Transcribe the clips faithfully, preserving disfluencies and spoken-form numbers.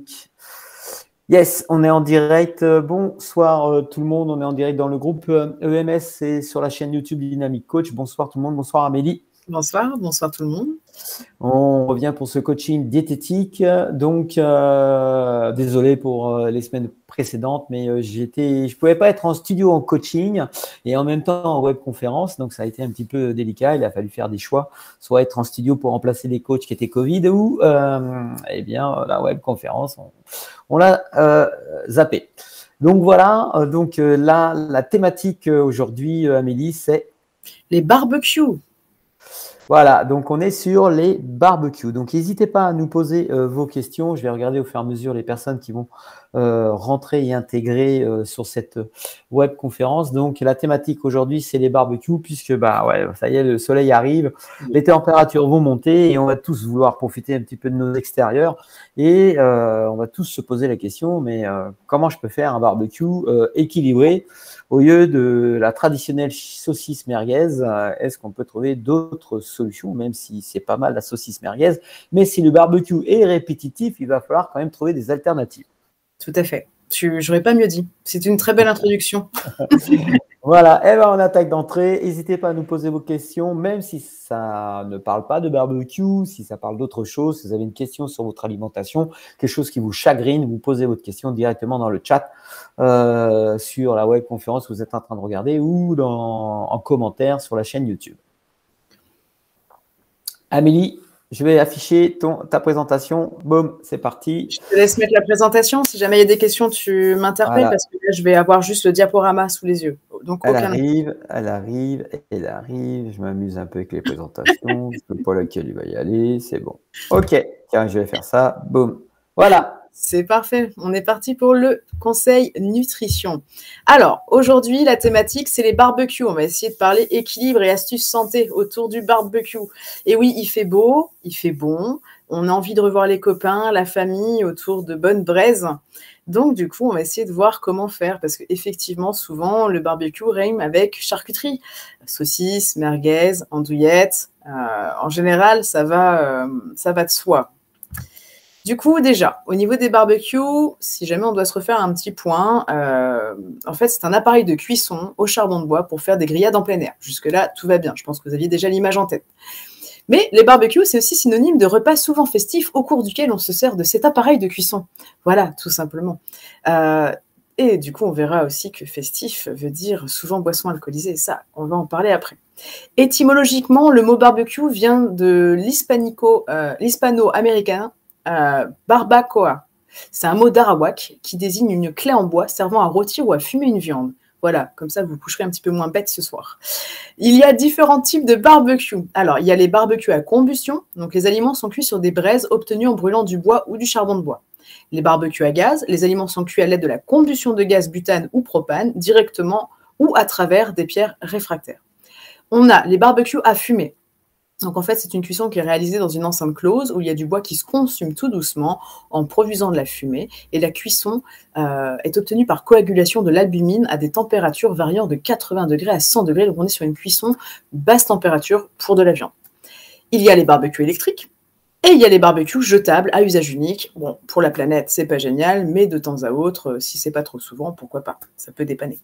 Yes, on est en direct. Bonsoir euh, tout le monde. On est en direct dans le groupe euh, E M S et sur la chaîne YouTube Dynamic Coach. Bonsoir tout le monde. Bonsoir Amélie. Bonsoir, bonsoir tout le monde. On revient pour ce coaching diététique. Donc, euh, désolé pour euh, les semaines précédentes, mais euh, j'étais, je ne pouvais pas être en studio en coaching et en même temps en webconférence. Donc, ça a été un petit peu délicat. Il a fallu faire des choix, soit être en studio pour remplacer les coachs qui étaient Covid ou euh, eh bien, la webconférence, on, on l'a euh, zappé. Donc, voilà. Donc, euh, là, la thématique aujourd'hui, euh, Amélie, c'est les barbecues. Voilà, donc on est sur les barbecues. Donc n'hésitez pas à nous poser euh, vos questions. Je vais regarder au fur et à mesure les personnes qui vont euh, rentrer et intégrer euh, sur cette web conférence. Donc la thématique aujourd'hui, c'est les barbecues, puisque bah ouais, ça y est, le soleil arrive, les températures vont monter et on va tous vouloir profiter un petit peu de nos extérieurs. Et euh, on va tous se poser la question, mais euh, comment je peux faire un barbecue euh, équilibré au lieu de la traditionnelle saucisse merguez? euh, Est-ce qu'on peut trouver d'autres solutions, même si c'est pas mal la saucisse merguez? Mais si le barbecue est répétitif, il va falloir quand même trouver des alternatives. Tout à fait. Je n'aurais pas mieux dit. C'est une très belle introduction. Voilà, et ben on attaque d'entrée. N'hésitez pas à nous poser vos questions, même si ça ne parle pas de barbecue, si ça parle d'autre chose. Si vous avez une question sur votre alimentation, quelque chose qui vous chagrine, vous posez votre question directement dans le chat euh, sur la webconférence que vous êtes en train de regarder ou dans, en commentaire sur la chaîne YouTube. Amélie, je vais afficher ton, ta présentation. Boum, c'est parti. Je te laisse mettre la présentation. Si jamais il y a des questions, tu m'interpelles voilà. Parce que là, je vais avoir juste le diaporama sous les yeux. Donc, elle aucun arrive, elle arrive, elle arrive. Je m'amuse un peu avec les présentations. Je ne sais pas lequel il va y aller. C'est bon. OK. Tiens, je vais faire ça. Boum. Voilà. C'est parfait. On est parti pour le conseil nutrition. Alors, aujourd'hui, la thématique, c'est les barbecues. On va essayer de parler équilibre et astuces santé autour du barbecue. Et oui, il fait beau, il fait bon. On a envie de revoir les copains, la famille autour de bonnes braises. Donc, du coup, on va essayer de voir comment faire parce qu'effectivement, souvent, le barbecue rime avec charcuterie. Saucisses, merguez, andouillettes. Euh, en général, ça va, euh, ça va de soi. Du coup, déjà, au niveau des barbecues, si jamais on doit se refaire un petit point, euh, en fait, c'est un appareil de cuisson au charbon de bois pour faire des grillades en plein air. Jusque-là, tout va bien. Je pense que vous aviez déjà l'image en tête. Mais les barbecues, c'est aussi synonyme de repas souvent festifs au cours duquel on se sert de cet appareil de cuisson. Voilà, tout simplement. Euh, et du coup, on verra aussi que festif veut dire souvent boisson alcoolisée. Ça, on va en parler après. Étymologiquement, le mot barbecue vient de l'hispanico, euh, l'hispano-américain Euh, barbacoa. C'est un mot d'arawak qui désigne une clé en bois servant à rôtir ou à fumer une viande. Voilà, comme ça vous coucherez un petit peu moins bête ce soir. Il y a différents types de barbecue. Alors, il y a les barbecues à combustion. Donc, les aliments sont cuits sur des braises obtenues en brûlant du bois ou du charbon de bois. Les barbecues à gaz, les aliments sont cuits à l'aide de la combustion de gaz butane ou propane, directement ou à travers des pierres réfractaires. On a les barbecues à fumée. Donc, en fait, c'est une cuisson qui est réalisée dans une enceinte close où il y a du bois qui se consume tout doucement en produisant de la fumée. Et la cuisson euh, est obtenue par coagulation de l'albumine à des températures variant de quatre-vingts degrés à cent degrés. Donc, on est sur une cuisson basse température pour de la viande. Il y a les barbecues électriques et il y a les barbecues jetables à usage unique. Bon, pour la planète, c'est pas génial, mais de temps à autre, si c'est pas trop souvent, pourquoi pas? Ça peut dépanner.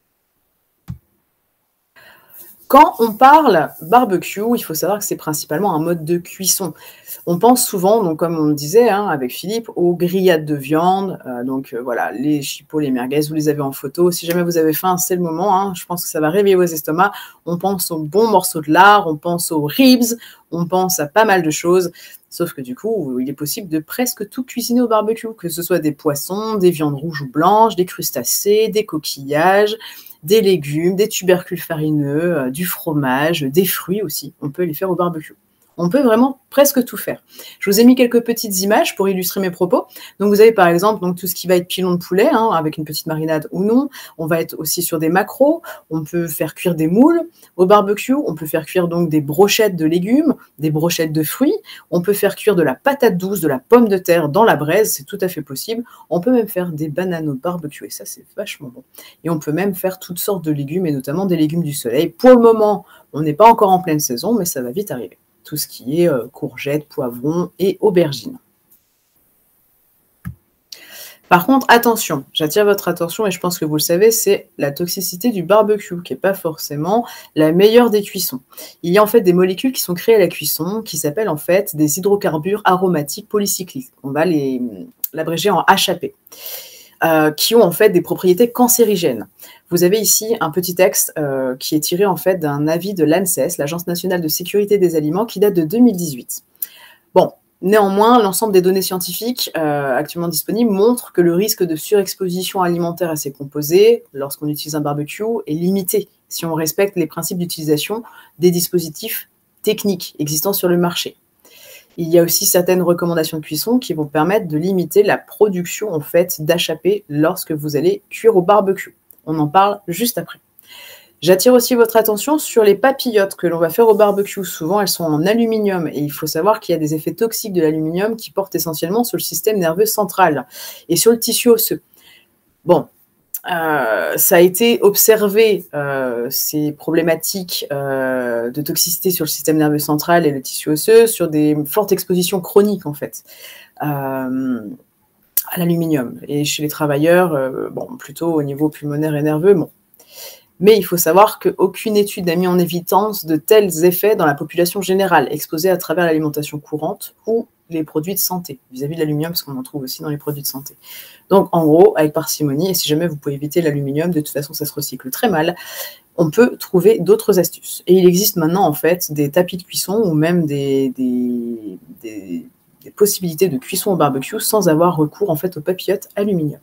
Quand on parle barbecue, il faut savoir que c'est principalement un mode de cuisson. On pense souvent, donc comme on le disait hein, avec Philippe, aux grillades de viande. Euh, donc euh, voilà, les chipots, les merguez, vous les avez en photo. Si jamais vous avez faim, c'est le moment. Hein. Je pense que ça va réveiller vos estomacs. On pense aux bons morceaux de lard, on pense aux ribs, on pense à pas mal de choses. Sauf que du coup, il est possible de presque tout cuisiner au barbecue, que ce soit des poissons, des viandes rouges ou blanches, des crustacés, des coquillages, des légumes, des tubercules farineux, euh, du fromage, des fruits aussi. On peut les faire au barbecue. On peut vraiment presque tout faire. Je vous ai mis quelques petites images pour illustrer mes propos. Donc, vous avez par exemple donc, tout ce qui va être pilon de poulet, hein, avec une petite marinade ou non. On va être aussi sur des maquereaux. On peut faire cuire des moules au barbecue. On peut faire cuire donc des brochettes de légumes, des brochettes de fruits. On peut faire cuire de la patate douce, de la pomme de terre dans la braise. C'est tout à fait possible. On peut même faire des bananes au barbecue et ça, c'est vachement bon. Et on peut même faire toutes sortes de légumes et notamment des légumes du soleil. Pour le moment, on n'est pas encore en pleine saison, mais ça va vite arriver. Tout ce qui est euh, courgettes, poivrons et aubergines. Par contre, attention, j'attire votre attention et je pense que vous le savez, c'est la toxicité du barbecue, qui n'est pas forcément la meilleure des cuissons. Il y a en fait des molécules qui sont créées à la cuisson, qui s'appellent en fait des hydrocarbures aromatiques polycycliques. On va les l'abréger en H A P. Euh, qui ont en fait des propriétés cancérigènes. Vous avez ici un petit texte euh, qui est tiré en fait d'un avis de l'ANSES, l'Agence nationale de sécurité des aliments, qui date de deux mille dix-huit. Bon, néanmoins, l'ensemble des données scientifiques euh, actuellement disponibles montrent que le risque de surexposition alimentaire à ces composés, lorsqu'on utilise un barbecue, est limité si on respecte les principes d'utilisation des dispositifs techniques existants sur le marché. Il y a aussi certaines recommandations de cuisson qui vont permettre de limiter la production en fait, d'H A P lorsque vous allez cuire au barbecue. On en parle juste après. J'attire aussi votre attention sur les papillotes que l'on va faire au barbecue. Souvent, elles sont en aluminium et il faut savoir qu'il y a des effets toxiques de l'aluminium qui portent essentiellement sur le système nerveux central et sur le tissu osseux. Bon, Euh, ça a été observé, euh, ces problématiques euh, de toxicité sur le système nerveux central et le tissu osseux, sur des fortes expositions chroniques en fait, euh, à l'aluminium. Et chez les travailleurs, euh, bon, plutôt au niveau pulmonaire et nerveux, bon. Mais il faut savoir qu'aucune étude n'a mis en évidence de tels effets dans la population générale, exposée à travers l'alimentation courante ou les produits de santé, vis-à-vis de l'aluminium, parce qu'on en trouve aussi dans les produits de santé. Donc, en gros, avec parcimonie, et si jamais vous pouvez éviter l'aluminium, de toute façon, ça se recycle très mal, on peut trouver d'autres astuces. Et il existe maintenant, en fait, des tapis de cuisson ou même des, des, des, des possibilités de cuisson au barbecue sans avoir recours, en fait, aux papillotes aluminium.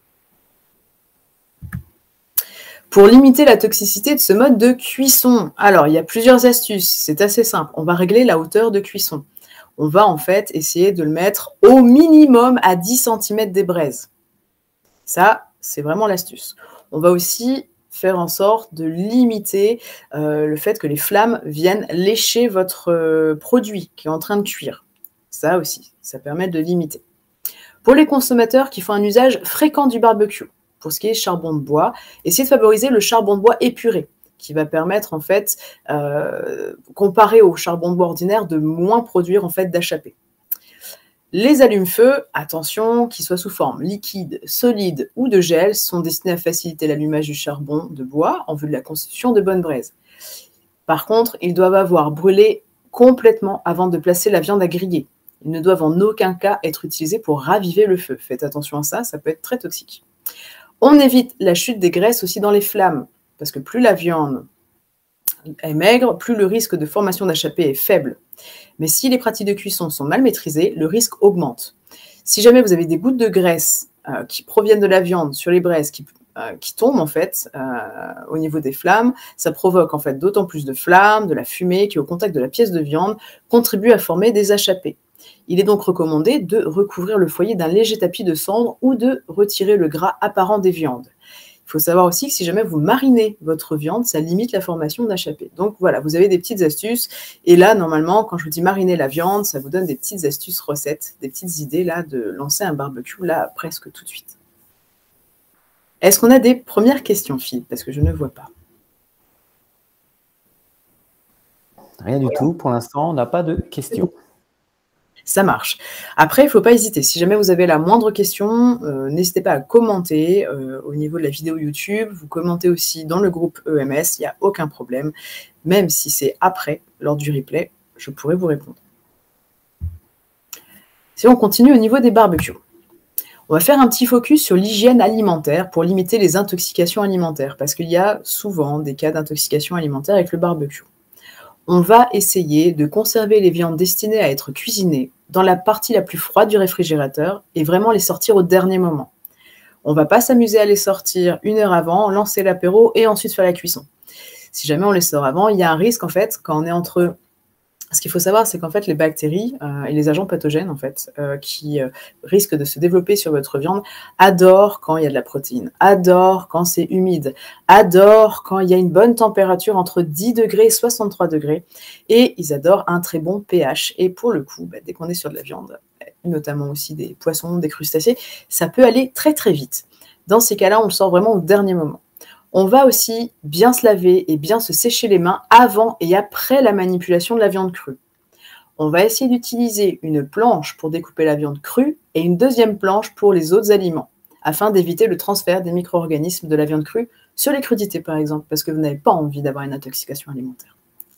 Pour limiter la toxicité de ce mode de cuisson, alors, il y a plusieurs astuces, c'est assez simple. On va régler la hauteur de cuisson. On va en fait essayer de le mettre au minimum à dix centimètres des braises. Ça, c'est vraiment l'astuce. On va aussi faire en sorte de limiter euh, le fait que les flammes viennent lécher votre euh, produit qui est en train de cuire. Ça aussi, ça permet de limiter. Pour les consommateurs qui font un usage fréquent du barbecue, pour ce qui est charbon de bois, essayez de favoriser le charbon de bois épuré, qui va permettre, en fait, euh, comparé au charbon de bois ordinaire, de moins produire, en fait, d'H A P. Les allumes-feu, attention, qu'ils soient sous forme liquide, solide ou de gel, sont destinés à faciliter l'allumage du charbon de bois en vue de la constitution de bonnes braises. Par contre, ils doivent avoir brûlé complètement avant de placer la viande à griller. Ils ne doivent en aucun cas être utilisés pour raviver le feu. Faites attention à ça, ça peut être très toxique. On évite la chute des graisses aussi dans les flammes, parce que plus la viande est maigre, plus le risque de formation d'H A P est faible. Mais si les pratiques de cuisson sont mal maîtrisées, le risque augmente. Si jamais vous avez des gouttes de graisse euh, qui proviennent de la viande sur les braises, qui, euh, qui tombent en fait euh, au niveau des flammes, ça provoque en fait d'autant plus de flammes, de la fumée qui, au contact de la pièce de viande, contribue à former des H A P. Il est donc recommandé de recouvrir le foyer d'un léger tapis de cendre ou de retirer le gras apparent des viandes. Il faut savoir aussi que si jamais vous marinez votre viande, ça limite la formation d'H A P. Donc voilà, vous avez des petites astuces. Et là, normalement, quand je vous dis mariner la viande, ça vous donne des petites astuces recettes, des petites idées là de lancer un barbecue là presque tout de suite. Est-ce qu'on a des premières questions, Philippe? Parce que je ne vois pas. Rien du tout. Pour l'instant, on n'a pas de questions. Ça marche. Après, il ne faut pas hésiter. Si jamais vous avez la moindre question, euh, n'hésitez pas à commenter euh, au niveau de la vidéo YouTube. Vous commentez aussi dans le groupe E M S, il n'y a aucun problème. Même si c'est après, lors du replay, je pourrai vous répondre. Si on continue au niveau des barbecues, on va faire un petit focus sur l'hygiène alimentaire pour limiter les intoxications alimentaires, parce qu'il y a souvent des cas d'intoxication alimentaire avec le barbecue. On va essayer de conserver les viandes destinées à être cuisinées dans la partie la plus froide du réfrigérateur et vraiment les sortir au dernier moment. On ne va pas s'amuser à les sortir une heure avant, lancer l'apéro et ensuite faire la cuisson. Si jamais on les sort avant, il y a un risque en fait quand on est entre... Ce qu'il faut savoir, c'est qu'en fait, les bactéries euh, et les agents pathogènes en fait, euh, qui euh, risquent de se développer sur votre viande adorent quand il y a de la protéine, adorent quand c'est humide, adorent quand il y a une bonne température entre dix degrés et soixante-trois degrés, et ils adorent un très bon pH. Et pour le coup, bah, dès qu'on est sur de la viande, notamment aussi des poissons, des crustacés, ça peut aller très très vite. Dans ces cas-là, on le sort vraiment au dernier moment. On va aussi bien se laver et bien se sécher les mains avant et après la manipulation de la viande crue. on va essayer d'utiliser une planche pour découper la viande crue et une deuxième planche pour les autres aliments, afin d'éviter le transfert des micro-organismes de la viande crue sur les crudités, par exemple, parce que vous n'avez pas envie d'avoir une intoxication alimentaire.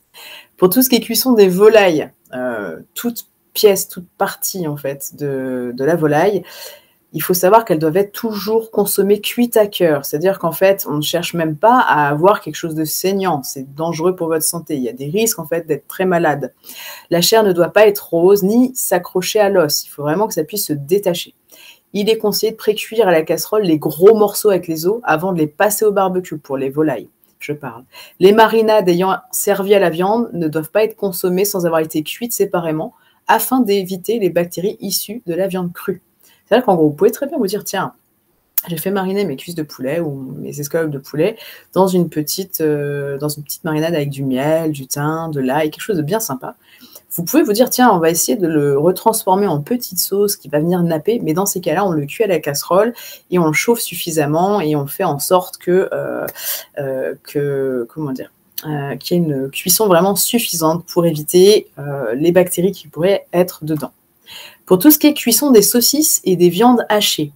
Pour tout ce qui est cuisson des volailles, euh, toute pièce, toute partie en fait de, de la volaille, il faut savoir qu'elles doivent être toujours consommées cuites à cœur. C'est-à-dire qu'en fait, on ne cherche même pas à avoir quelque chose de saignant. C'est dangereux pour votre santé. Il y a des risques en fait d'être très malade. La chair ne doit pas être rose ni s'accrocher à l'os. Il faut vraiment que ça puisse se détacher. Il est conseillé de pré-cuire à la casserole les gros morceaux avec les os avant de les passer au barbecue pour les volailles. Je parle. Les marinades ayant servi à la viande ne doivent pas être consommées sans avoir été cuites séparément afin d'éviter les bactéries issues de la viande crue. C'est-à-dire qu'en gros, vous pouvez très bien vous dire, tiens, j'ai fait mariner mes cuisses de poulet ou mes escalopes de poulet dans une petite, euh, dans une petite marinade avec du miel, du thym, de l'ail, quelque chose de bien sympa. Vous pouvez vous dire, tiens, on va essayer de le retransformer en petite sauce qui va venir napper, mais dans ces cas-là, on le cuit à la casserole et on le chauffe suffisamment et on fait en sorte que, euh, euh, que comment dire, euh, qu'il y ait une cuisson vraiment suffisante pour éviter euh, les bactéries qui pourraient être dedans. Pour tout ce qui est cuisson des saucisses et des viandes hachées.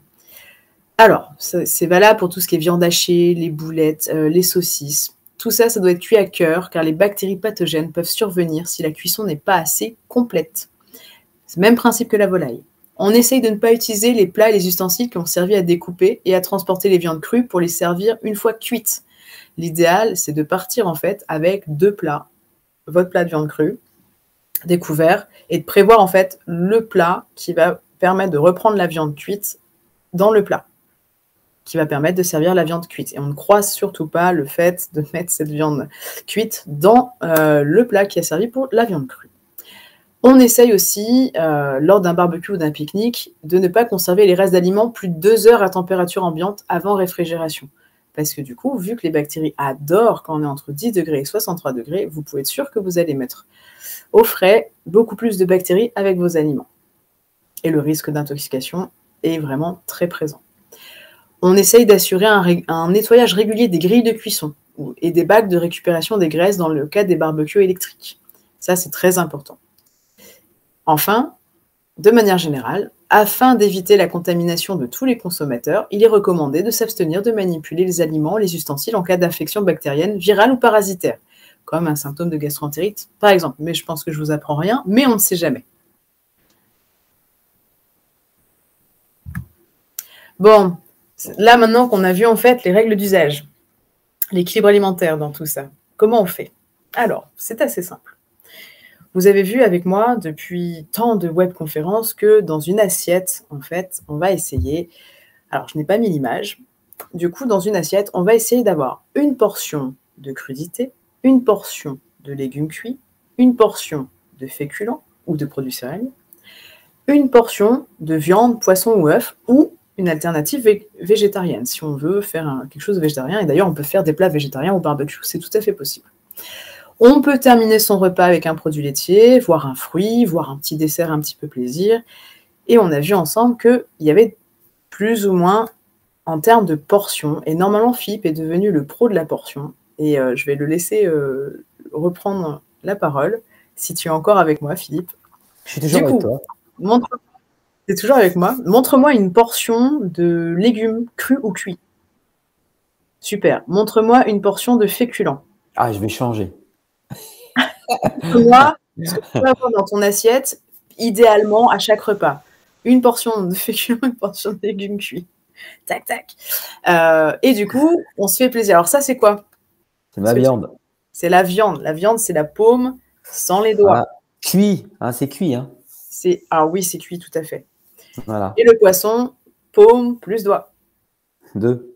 Alors, c'est valable pour tout ce qui est viande hachée, les boulettes, euh, les saucisses. Tout ça, ça doit être cuit à cœur, car les bactéries pathogènes peuvent survenir si la cuisson n'est pas assez complète. C'est le même principe que la volaille. On essaye de ne pas utiliser les plats et les ustensiles qui ont servi à découper et à transporter les viandes crues pour les servir une fois cuites. L'idéal, c'est de partir en fait avec deux plats. Votre plat de viande crue, découvert, et de prévoir en fait le plat qui va permettre de reprendre la viande cuite dans le plat, qui va permettre de servir la viande cuite. Et on ne croise surtout pas le fait de mettre cette viande cuite dans euh, le plat qui a servi pour la viande crue. On essaye aussi, euh, lors d'un barbecue ou d'un pique-nique, de ne pas conserver les restes d'aliments plus de deux heures à température ambiante avant réfrigération. Parce que du coup, vu que les bactéries adorent quand on est entre dix degrés et soixante-trois degrés, vous pouvez être sûr que vous allez mettre au frais beaucoup plus de bactéries avec vos aliments. Et le risque d'intoxication est vraiment très présent. On essaye d'assurer un, un nettoyage régulier des grilles de cuisson et des bacs de récupération des graisses dans le cas des barbecues électriques. Ça, c'est très important. Enfin, de manière générale, afin d'éviter la contamination de tous les consommateurs, il est recommandé de s'abstenir de manipuler les aliments, les ustensiles en cas d'infection bactérienne, virale ou parasitaire, comme un symptôme de gastroentérite, par exemple. Mais je pense que je ne vous apprends rien, mais on ne sait jamais. Bon, là maintenant qu'on a vu en fait les règles d'usage, l'équilibre alimentaire dans tout ça, comment on fait? Alors, c'est assez simple. Vous avez vu avec moi depuis tant de webconférences que dans une assiette, en fait, on va essayer, alors je n'ai pas mis l'image, du coup dans une assiette, on va essayer d'avoir une portion de crudité, une portion de légumes cuits, une portion de féculents ou de produits céréaliers, une portion de viande, poisson ou œuf, ou une alternative végétarienne, si on veut faire un, quelque chose de végétarien. Et d'ailleurs, on peut faire des plats végétariens au barbecue, c'est tout à fait possible. On peut terminer son repas avec un produit laitier, voire un fruit, voire un petit dessert un petit peu plaisir. Et on a vu ensemble qu'il y avait plus ou moins en termes de portions. Et normalement, Philippe est devenu le pro de la portion. Et euh, je vais le laisser euh, reprendre la parole, si tu es encore avec moi, Philippe. Je suis toujours du avec coup, toi. Montre... Tu es toujours avec moi. Montre-moi une portion de légumes crus ou cuits. Super. Montre-moi une portion de féculents. Ah, je vais changer. Montre-moi ce que tu peux avoir dans ton assiette, idéalement à chaque repas. Une portion de féculents, une portion de légumes cuits. Tac, tac. Euh, et du coup, on se fait plaisir. Alors ça, c'est quoi? C'est ma viande. C'est la viande. La viande, c'est la paume sans les doigts. Voilà. Cuit, hein, c'est cuit. Hein. Ah oui, c'est cuit, tout à fait. Voilà. Et le poisson, paume plus doigt. Deux.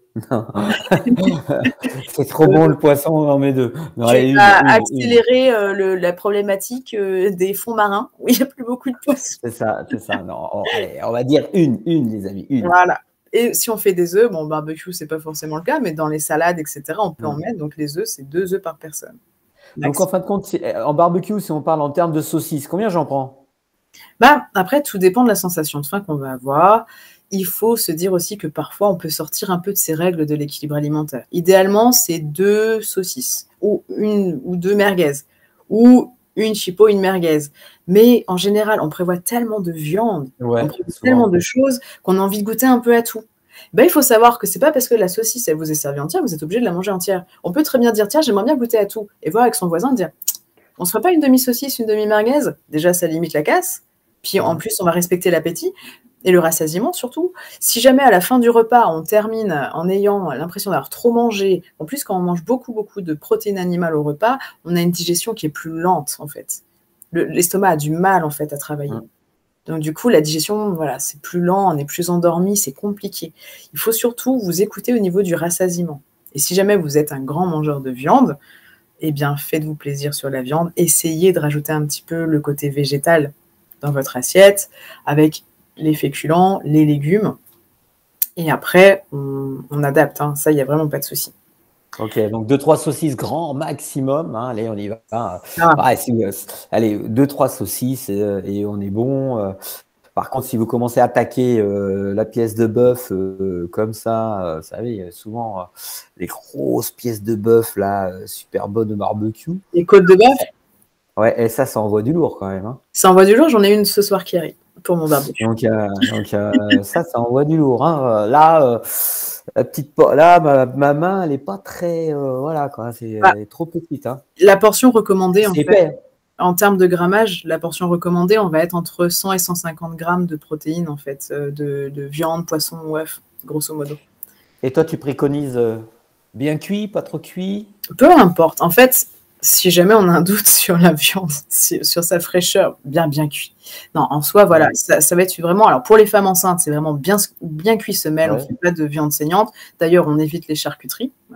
C'est trop bon le poisson, on en met deux. Non, tu allez, vas une, une, accélérer euh, le, la problématique euh, des fonds marins où il n'y a plus beaucoup de poissons. C'est ça, c'est ça. Non, on, allez, on va dire une, une, les amis, une. Voilà. Et si on fait des œufs, bon, barbecue, c'est pas forcément le cas, mais dans les salades, et cetera, on peut mmh. en mettre. Donc les œufs, c'est deux œufs par personne. Donc en fin de compte, en barbecue, si on parle en termes de saucisses, combien j'en prends? Bah, après, tout dépend de la sensation de faim qu'on va avoir. Il faut se dire aussi que parfois, on peut sortir un peu de ces règles de l'équilibre alimentaire. Idéalement, c'est deux saucisses ou, une, ou deux merguez ou une chipot, une merguez. Mais en général, on prévoit tellement de viande, Ouais, on prévoit souvent. tellement de choses qu'on a envie de goûter un peu à tout. Ben, il faut savoir que c'est pas parce que la saucisse, elle vous est servie entière, vous êtes obligé de la manger entière. On peut très bien dire, tiens, j'aimerais bien goûter à tout. Et voir avec son voisin, dire, on se ferait pas une demi-saucisse, une demi-merguez? Déjà, ça limite la casse. Puis en plus, on va respecter l'appétit et le rassasiement surtout. Si jamais à la fin du repas, on termine en ayant l'impression d'avoir trop mangé, en plus quand on mange beaucoup, beaucoup de protéines animales au repas, on a une digestion qui est plus lente en fait. L'estomac a du mal en fait à travailler. Mmh. Donc du coup, la digestion, voilà, c'est plus lent, on est plus endormi, c'est compliqué. Il faut surtout vous écouter au niveau du rassasiement. Et si jamais vous êtes un grand mangeur de viande, eh bien, faites-vous plaisir sur la viande. Essayez de rajouter un petit peu le côté végétal dans votre assiette, avec les féculents, les légumes. Et après, on, on adapte. Hein. Ça, il n'y a vraiment pas de souci. Ok, donc deux trois saucisses grand maximum. Hein. Allez, on y va. Ah. Ah, si, allez, deux trois saucisses et, et on est bon. Euh, Par contre, si vous commencez à attaquer euh, la pièce de bœuf euh, comme ça, euh, vous savez, souvent euh, les grosses pièces de bœuf là, super bonnes de barbecue. Les côtes de bœuf. Ouais, et ça, ça envoie du lourd quand même. Hein. Ça envoie du lourd. J'en ai une ce soir qui arrive pour mon barbecue. Donc, euh, donc euh, ça, ça envoie du lourd. Hein. Là, euh, la petite, là, ma, ma main, elle est pas très, euh, voilà, quoi. C'est ah. trop petite. Hein. La portion recommandée, en épais. fait. En termes de grammage, la portion recommandée, on va être entre cent et cent cinquante grammes de protéines, en fait, de, de viande, poisson ou œuf, grosso modo. Et toi, tu préconises bien cuit, pas trop cuit? Peu importe. En fait, si jamais on a un doute sur la viande, sur sa fraîcheur, bien, bien cuit. Non, en soi, voilà, ça, ça va être vraiment… Alors, pour les femmes enceintes, c'est vraiment bien, bien cuit semelle, ouais. On ne fait pas de viande saignante. D'ailleurs, on évite les charcuteries. Euh,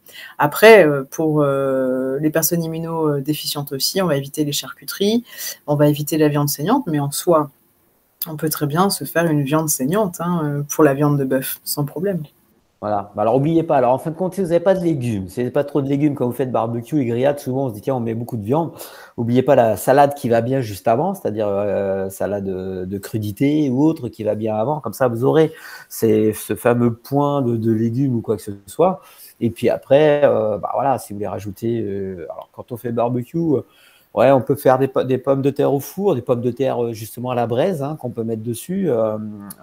après, pour euh, les personnes immunodéficientes aussi, on va éviter les charcuteries, on va éviter la viande saignante, mais en soi, on peut très bien se faire une viande saignante hein, pour la viande de bœuf, sans problème. Voilà. Alors, n'oubliez pas. Alors, en fin de compte, si vous n'avez pas de légumes, si vous n'avez pas trop de légumes quand vous faites barbecue et grillade, souvent, on se dit, tiens, on met beaucoup de viande. N'oubliez pas la salade qui va bien juste avant, c'est-à-dire euh, salade de, de crudité ou autre qui va bien avant. Comme ça, vous aurez ces, ce fameux point de, de légumes ou quoi que ce soit. Et puis après, euh, bah, voilà, si vous voulez rajouter… Euh, alors, quand on fait barbecue… Euh, Ouais, on peut faire des, des pommes de terre au four, des pommes de terre justement à la braise hein, qu'on peut mettre dessus. Euh,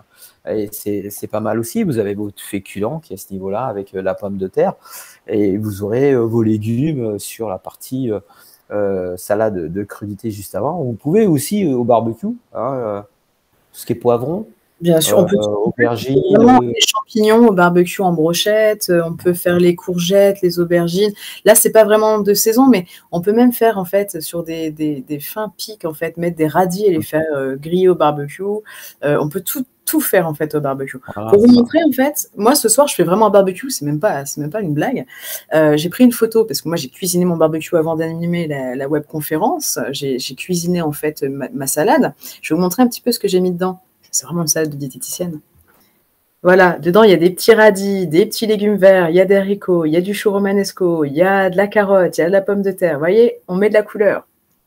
et c'est pas mal aussi. Vous avez votre féculent qui est à ce niveau-là avec la pomme de terre. Et vous aurez vos légumes sur la partie euh, salade de crudité juste avant. Vous pouvez aussi au barbecue, hein, euh, tout ce qui est poivron. Bien sûr, on peut euh, aubergines, vraiment les champignons au barbecue en brochette, on peut faire les courgettes, les aubergines. Là, c'est pas vraiment de saison, mais on peut même faire en fait sur des, des, des fins pics en fait, mettre des radis et les faire euh, griller au barbecue. Euh, on peut tout tout faire en fait au barbecue. Voilà, pour vous montrer en fait, moi ce soir je fais vraiment un barbecue, c'est même pas c'est même pas une blague. Euh, j'ai pris une photo parce que moi j'ai cuisiné mon barbecue avant d'animer la, la webconférence. J'ai cuisiné en fait ma, ma salade. Je vais vous montrer un petit peu ce que j'ai mis dedans. C'est vraiment une salade de diététicienne. Voilà, dedans, il y a des petits radis, des petits légumes verts, il y a des haricots, il y a du chou romanesco, il y a de la carotte, il y a de la pomme de terre. Vous voyez, on met de la couleur.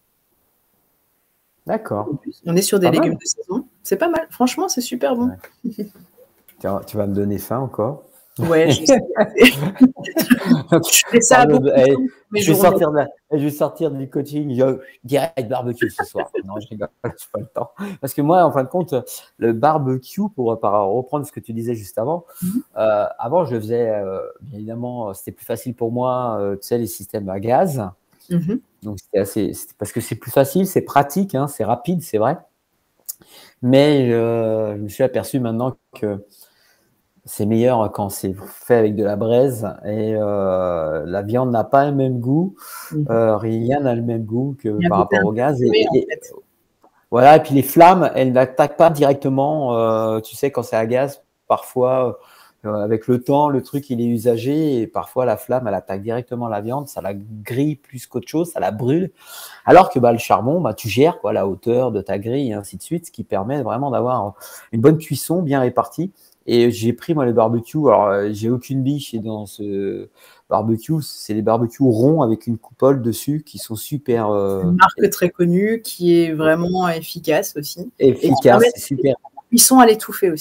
D'accord. On est sur des pas légumes mal. De saison. C'est pas mal. Franchement, c'est super bon. Ouais. Tiens, tu vas me donner faim encore. Ouais, je sais. Je fais ça à beaucoup de temps, mais je, vais sortir de la, je vais sortir du coaching yo, direct barbecue ce soir. Non, je rigole, je n'ai pas le temps. Parce que moi, en fin de compte, le barbecue, pour reprendre ce que tu disais juste avant, mm-hmm. euh, avant, je le faisais, euh, bien évidemment, c'était plus facile pour moi, euh, tu sais, les systèmes à gaz. Mm-hmm. Donc, c'était assez, parce que c'est plus facile, c'est pratique, hein, c'est rapide, c'est vrai. Mais euh, je me suis aperçu maintenant que c'est meilleur quand c'est fait avec de la braise et euh, la viande n'a pas le même goût, mmh. euh, rien n'a le même goût que par rapport au gaz. Et, et, et, voilà, et puis les flammes, elles n'attaquent pas directement, euh, tu sais, quand c'est à gaz, parfois, euh, avec le temps, le truc, il est usagé et parfois la flamme, elle attaque directement la viande, ça la grille plus qu'autre chose, ça la brûle. Alors que bah, le charbon, bah, tu gères quoi, la hauteur de ta grille et ainsi de suite, ce qui permet vraiment d'avoir une bonne cuisson bien répartie. Et j'ai pris, moi, les barbecues. Alors, euh, j'ai aucune biche dans ce barbecue. C'est les barbecues ronds avec une coupole dessus qui sont super. Euh, une marque très connue qui est vraiment efficace aussi. Efficace, c'est super. Ils sont à l'étouffer aussi.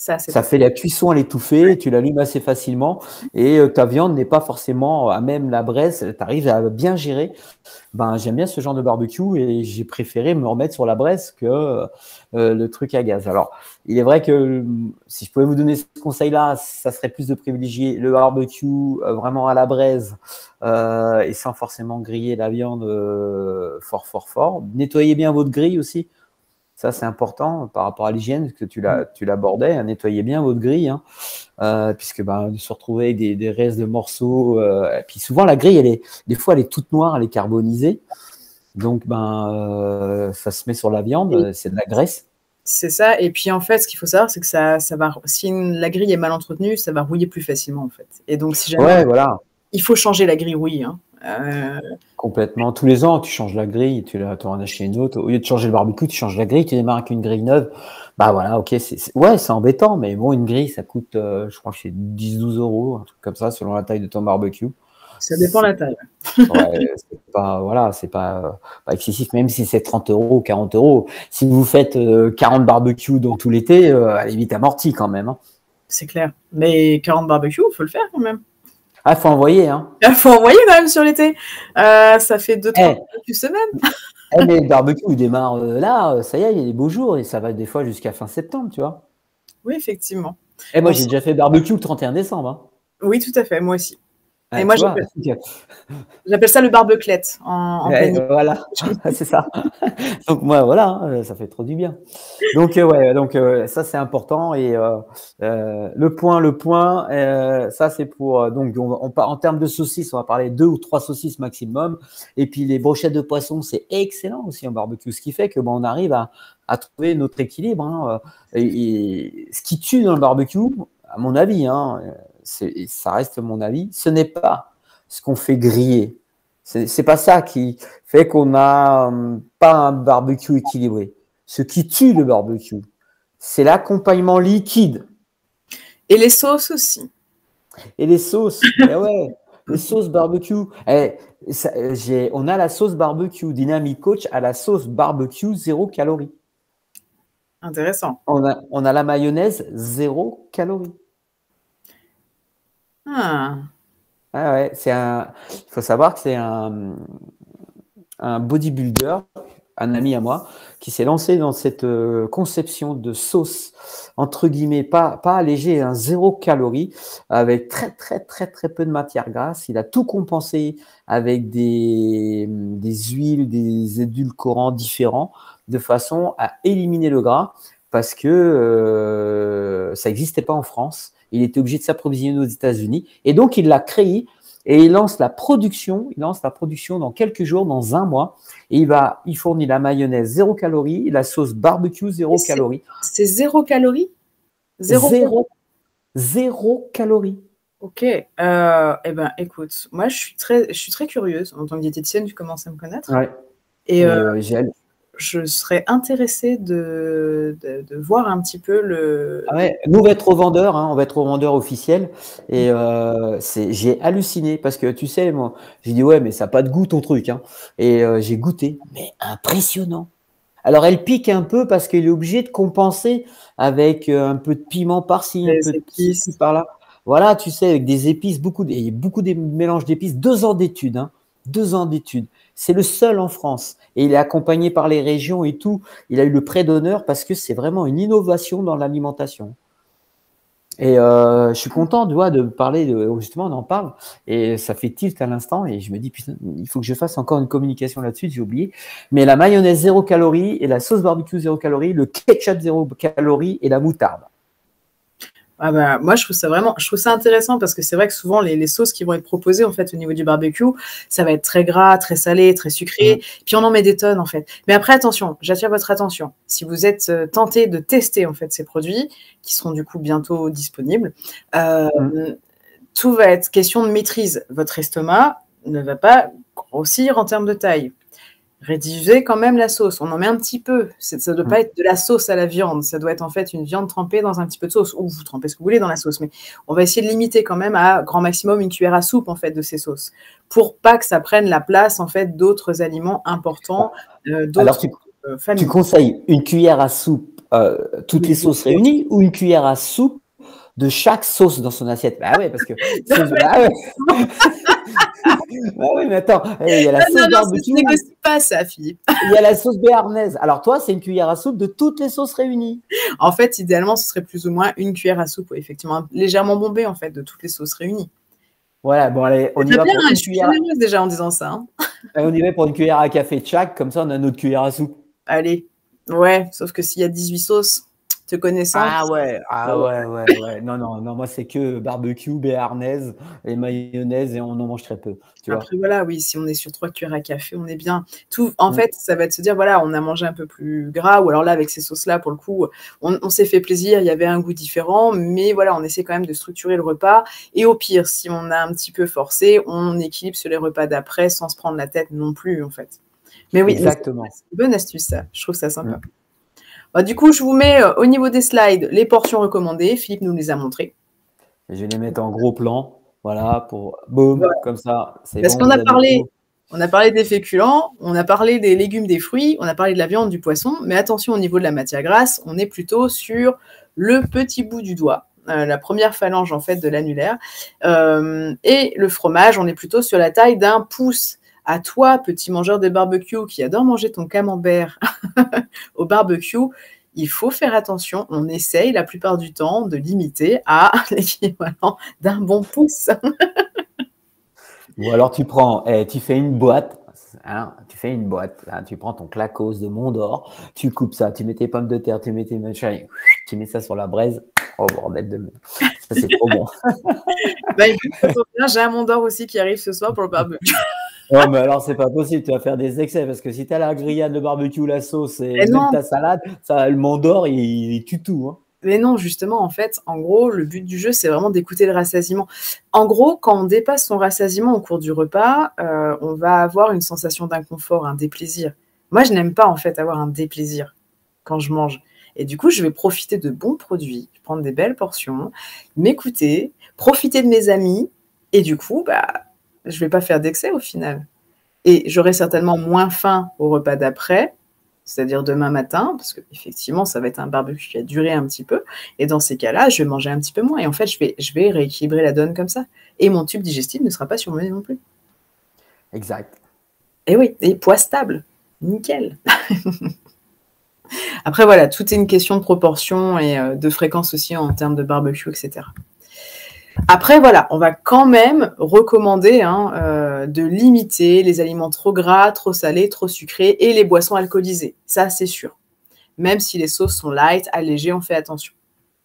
Ça, c'est Ça fait la cuisson à l'étouffée, tu l'allumes assez facilement et euh, ta viande n'est pas forcément à même la braise, tu arrives à bien gérer. Ben, j'aime bien ce genre de barbecue et j'ai préféré me remettre sur la braise que euh, le truc à gaz. Alors, il est vrai que si je pouvais vous donner ce conseil-là, ça serait plus de privilégier le barbecue euh, vraiment à la braise euh, et sans forcément griller la viande euh, fort, fort, fort. Nettoyez bien votre grille aussi. Ça, c'est important par rapport à l'hygiène, que tu l'abordais. Hein, nettoyez bien votre grille, hein, euh, puisque ben, se retrouver avec des, des restes de morceaux. Euh, et puis souvent, la grille, elle est, des fois, elle est toute noire, elle est carbonisée. Donc, ben, euh, ça se met sur la viande, c'est de la graisse. C'est ça. Et puis, en fait, ce qu'il faut savoir, c'est que ça, ça va, si une, la grille est mal entretenue, ça va rouiller plus facilement, en fait. Et donc, si jamais, ouais, voilà. Il faut changer la grille rouille. Hein. Euh... Complètement. Tous les ans, tu changes la grille, tu en as acheté une autre. Au lieu de changer le barbecue, tu changes la grille, tu démarres avec une grille neuve. Bah voilà, ok, c'est, ouais, c'est embêtant, mais bon, une grille, ça coûte, euh, je crois que c'est dix douze euros, un truc comme ça, selon la taille de ton barbecue. Ça dépend de la taille. Ouais, c'est pas, voilà, c'est pas, pas excessif, même si c'est trente euros ou quarante euros. Si vous faites euh, quarante barbecues dans tout l'été, euh, elle est vite amortie quand même. Hein. C'est clair. Mais quarante barbecues, il faut le faire quand même. Ah, il faut envoyer, hein. Il faut envoyer quand même sur l'été. Euh, ça fait deux trois hey. semaines. Eh, mais le barbecue, il démarre euh, là, ça y est, il y a des beaux jours et ça va des fois jusqu'à fin septembre, tu vois. Oui, effectivement. Eh, moi, j'ai déjà fait barbecue le trente et un décembre. Hein. Oui, tout à fait, moi aussi. Ah, et moi, j'appelle ça le barbeclette en, en ouais, voilà, c'est ça. Donc, moi, voilà, hein, ça fait trop du bien. Donc, euh, ouais, donc euh, ça, c'est important. Et euh, euh, le point, le point, euh, ça, c'est pour. Donc, on, on, en termes de saucisses, on va parler deux ou trois saucisses maximum. Et puis, les brochettes de poisson, c'est excellent aussi en barbecue. Ce qui fait que bon, on arrive à, à trouver notre équilibre. Hein, et, et ce qui tue dans le barbecue, à mon avis, hein, ça reste mon avis, ce n'est pas ce qu'on fait griller. C'est pas ça qui fait qu'on n'a hum, pas un barbecue équilibré. Ce qui tue le barbecue, c'est l'accompagnement liquide. Et les sauces aussi. Et les sauces, eh ouais, les sauces barbecue. Eh, ça, on a la sauce barbecue. Dynamic Coach a la sauce barbecue zéro calorie. Intéressant. On a, on a la mayonnaise zéro calorie. Ah. Ah ouais, c'est un. Il faut savoir que c'est un, un bodybuilder, un ami à moi, qui s'est lancé dans cette euh, conception de sauce entre guillemets pas pas allégée, un hein, zéro calorie, avec très très très très peu de matière grasse. Il a tout compensé avec des des huiles, des édulcorants différents, de façon à éliminer le gras, parce que euh, ça n'existait pas en France. Il était obligé de s'approvisionner aux États-Unis. Et donc, il l'a créé et il lance la production. Il lance la production dans quelques jours, dans un mois. Et il va, il fournit la mayonnaise zéro calorie, la sauce barbecue zéro calorie. C'est zéro calorie? Zéro, zéro, zéro calorie. Ok. Euh, eh ben, écoute, moi, je suis très, je suis très curieuse. En tant que diététicienne, tu commences à me connaître. Ouais. Et euh, j'ai je serais intéressée de, de, de voir un petit peu le… Ah ouais, nous, on va être au vendeur, hein, on va être au vendeur officiel. Et euh, j'ai halluciné parce que, tu sais, moi, j'ai dit, ouais, mais ça n'a pas de goût ton truc. Hein. Et euh, j'ai goûté, mais impressionnant. Alors, elle pique un peu parce qu'il est obligé de compenser avec euh, un peu de piment par-ci, un peu de épices par-là. Voilà, tu sais, avec des épices, beaucoup de, beaucoup de mélanges d'épices, deux ans d'études, hein, deux ans d'études. C'est le seul en France. Et il est accompagné par les régions et tout. Il a eu le prix d'honneur parce que c'est vraiment une innovation dans l'alimentation. Et euh, je suis content de, de parler, de, justement, on en parle. Et ça fait tilt à l'instant. Et je me dis, putain, il faut que je fasse encore une communication là-dessus, j'ai oublié. Mais la mayonnaise zéro calorie et la sauce barbecue zéro calorie, le ketchup zéro calorie et la moutarde. Ah bah, moi, je trouve ça vraiment, je trouve ça intéressant parce que c'est vrai que souvent, les, les sauces qui vont être proposées, en fait, au niveau du barbecue, ça va être très gras, très salé, très sucré. Mmh. Puis, on en met des tonnes, en fait. Mais après, attention, j'attire votre attention. Si vous êtes euh, tenté de tester, en fait, ces produits, qui seront du coup bientôt disponibles, euh, mmh. tout va être question de maîtrise. Votre estomac ne va pas grossir en termes de taille. Réduisez quand même la sauce. On en met un petit peu. Ça ne doit pas être de la sauce à la viande. Ça doit être en fait une viande trempée dans un petit peu de sauce. Ou vous trempez ce que vous voulez dans la sauce. Mais on va essayer de limiter quand même à grand maximum une cuillère à soupe en fait de ces sauces. Pour pas que ça prenne la place en fait d'autres aliments importants. Euh, Alors tu, euh, tu conseilles une cuillère à soupe euh, toutes les sauces réunies ou une cuillère à soupe de chaque sauce dans son assiette? Bah ouais, parce que sauce, bah ouais. Bah oui, mais attends, il y a la non, sauce non, non, ça barbecue, se négocie pas, ça, Philippe. il y a la sauce béarnaise. Alors toi, c'est une cuillère à soupe de toutes les sauces réunies. En fait, idéalement, ce serait plus ou moins une cuillère à soupe, effectivement, légèrement bombée, en fait, de toutes les sauces réunies. Voilà, bon allez, on y va bien, pour hein, une je suis cuillère. généreuse déjà en disant ça. Hein. On y va pour une cuillère à café de chaque, comme ça on a notre cuillère à soupe. Allez, ouais, sauf que s'il y a dix-huit sauces, te connaissant. Ah ouais, ah ouais, ouais, ouais. Non, non, non, moi c'est que barbecue, béarnaise et mayonnaise et on en mange très peu. Tu vois. Après, voilà, oui, si on est sur trois cuillères à café, on est bien. Tout, en Mm. fait, ça va être se dire, voilà, on a mangé un peu plus gras, ou alors là, avec ces sauces-là, pour le coup, on, on s'est fait plaisir, il y avait un goût différent, mais voilà, on essaie quand même de structurer le repas. Et au pire, si on a un petit peu forcé, on équilibre sur les repas d'après sans se prendre la tête non plus, en fait. Mais oui, exactement. C'est une bonne astuce, ça. Je trouve ça sympa. Mm. Bah, du coup, je vous mets euh, au niveau des slides les portions recommandées. Philippe nous les a montrées. Et je vais les mettre en gros plan. Voilà, pour boum, voilà. Comme ça, c'est bon. Parce qu'on a parlé, on a parlé des féculents, on a parlé des légumes, des fruits, on a parlé de la viande, du poisson, mais attention au niveau de la matière grasse, on est plutôt sur le petit bout du doigt, euh, la première phalange en fait de l'annulaire. Euh, et le fromage, on est plutôt sur la taille d'un pouce. À toi, petit mangeur de barbecue qui adore manger ton camembert au barbecue, il faut faire attention. On essaye la plupart du temps de limiter à l'équivalent d'un bon pouce. Ou alors tu prends, eh, tu fais une boîte, hein, tu fais une boîte, hein, tu prends ton clacos de Mont d'Or, tu coupes ça, tu mets tes pommes de terre, tu mets tes machins, tu mets ça sur la braise. Oh bordel de merde, ça c'est trop bon. Bah, j'ai un Mont d'Or aussi qui arrive ce soir pour le barbecue. Oh, mais alors, c'est pas possible, tu vas faire des excès parce que si tu as la grillade, le barbecue, la sauce et mais même non. ta salade, ça, le Mont d'Or, il, il tue tout. Hein. Mais non, justement, en fait, en gros, le but du jeu, c'est vraiment d'écouter le rassasiement. En gros, quand on dépasse son rassasiement au cours du repas, euh, on va avoir une sensation d'inconfort, un déplaisir. Moi, je n'aime pas, en fait, avoir un déplaisir quand je mange. Et du coup, je vais profiter de bons produits, prendre des belles portions, m'écouter, profiter de mes amis, et du coup, bah, je ne vais pas faire d'excès au final. Et j'aurai certainement moins faim au repas d'après, c'est-à-dire demain matin, parce qu'effectivement, ça va être un barbecue qui a duré un petit peu. Et dans ces cas-là, je vais manger un petit peu moins. Et en fait, je vais, je vais rééquilibrer la donne comme ça. Et mon tube digestif ne sera pas surmené non plus. Exact. Et oui, et poids stable. Nickel. Après, voilà, tout est une question de proportion et de fréquence aussi en termes de barbecue, et cetera. Après, voilà, on va quand même recommander hein, euh, de limiter les aliments trop gras, trop salés, trop sucrés et les boissons alcoolisées. Ça, c'est sûr. Même si les sauces sont light, allégées, on fait attention.